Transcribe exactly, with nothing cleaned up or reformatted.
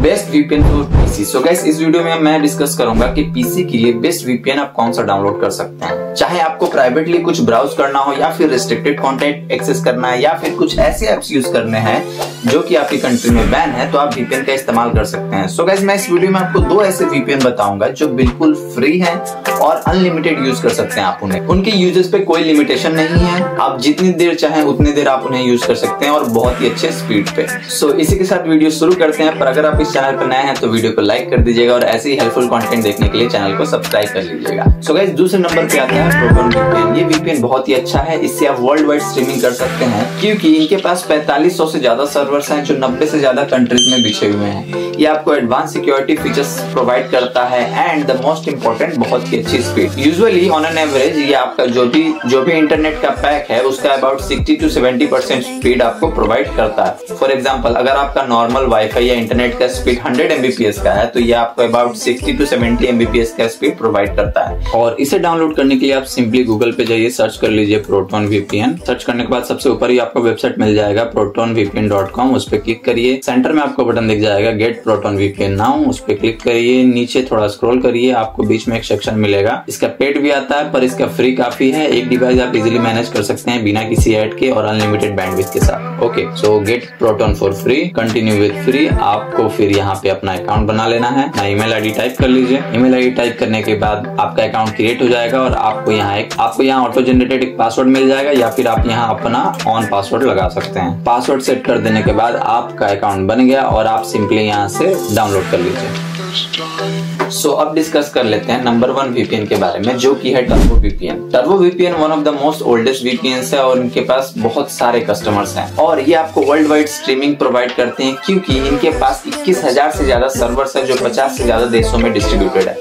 Best VPN for PC. So guys, इस video में मैं डिस्कस करूंगा कि पीसी के लिए बेस्ट वीपीएन आप कौन सा डाउनलोड कर सकते हैं। चाहे आपको प्राइवेटली कुछ ब्राउज करना हो या फिर रिस्ट्रिक्टेड कंटेंट एक्सेस करना है या फिर कुछ ऐसे ऐप्स यूज करने हैं जो कि आपकी कंट्री में बैन है, तो आप वीपीएन का इस्तेमाल कर सकते हैं। सो गाइस, मैं इस वीडियो में आपको दो ऐसे वीपीएन बताऊंगा जो बिल्कुल फ्री हैं और अनलिमिटेड यूज कर सकते हैं आप उन्हें। उनके यूजेस पे कोई लिमिटेशन नहीं है, आप जितनी देर चाहें उतनी देर आप उन्हें यूज कर सकते हैं और बहुत ही अच्छे स्पीड पे। सो so, इसी के साथ वीडियो शुरू करते हैं। पर अगर आप इस चैनल पर नए हैं तो वीडियो को लाइक कर दीजिएगा और ऐसे ही हेल्पफुल कंटेंट देखने के लिए चैनल को सब्सक्राइब कर लीजिएगा। सो गाइस, दूसरे नंबर पे आता है प्रोटॉन वीपीएन। ये वीपीएन बहुत ही अच्छा है, इससे आप वर्ल्ड वाइड स्ट्रीमिंग कर सकते हैं क्योंकि इनके पास पैंतालीस सौ से ज्यादा सर्वर्स हैं जो नब्बे से ज्यादा कंट्रीज में बिछे हुए हैं। ये आपको एडवांस सिक्योरिटी फीचर्स प्रोवाइड करता है एंड द मोस्ट इंपॉर्टेंट बहुत ही अच्छी speed. Usually on an average ये आपका जो भी जो भी इंटरनेट का पैक है उसका about sixty to seventy percent speed आपको प्रोवाइड करता है। फॉर एग्जांपल, अगर आपका नॉर्मल वाईफाई या इंटरनेट का स्पीड हंड्रेड एमबीपीएस का है तो ये आपको about sixty to seventy Mbps का स्पीड प्रोवाइड करता है। और इसे डाउनलोड करने के लिए आप सिंपली गूगल पे जाइए, सर्च कर लीजिए प्रोटॉन वीपीएन। सर्च करने के बाद सबसे ऊपर ही आपको वेबसाइट मिल जाएगा प्रोटॉन वीपीएन डॉट कॉम। उस पर क्लिक करिए, सेंटर में आपको बटन दिख जाएगा गेट प्रोटॉन वीपीएन नाउ। उस पर क्लिक करिए, नीचे थोड़ा स्क्रॉल करिए, आपको बीच में एक सेक्शन मिलेगा। इसका पेड भी आता है पर इसका फ्री काफी है। एक डिवाइस आप इजीली मैनेज कर सकते हैं बिना किसी ऐड के और अनलिमिटेड बैंडविड्थ के साथ। Okay, so get Proton for free, continue with free. आपको फिर यहाँ पे अपना अकाउंट बना लेना है। ना ईमेल आईडी टाइप कर लीजिए। ईमेल आईडी टाइप करने के बाद आपका अकाउंट क्रिएट हो जाएगा और आपको यहाँ एक आपको यहाँ ऑटो जनरेटेड एक पासवर्ड मिल जाएगा या फिर आप यहाँ अपना ऑन पासवर्ड लगा सकते हैं। पासवर्ड सेट कर देने के बाद आपका अकाउंट बन गया और आप सिंपली यहाँ से डाउनलोड कर लीजिए। सो so, अब डिस्कस कर लेते हैं नंबर वन वीपीएन के बारे में, जो कि है Turbo VPN. Turbo VPN one of the most oldest VPNs है और इनके पास बहुत सारे कस्टमर्स हैं और ये आपको वर्ल्ड वाइड स्ट्रीमिंग प्रोवाइड करते हैं क्योंकि इनके पास इक्कीस हजार से ज्यादा सर्वर्स है जो पचास से ज्यादा देशों में डिस्ट्रीब्यूटेड है।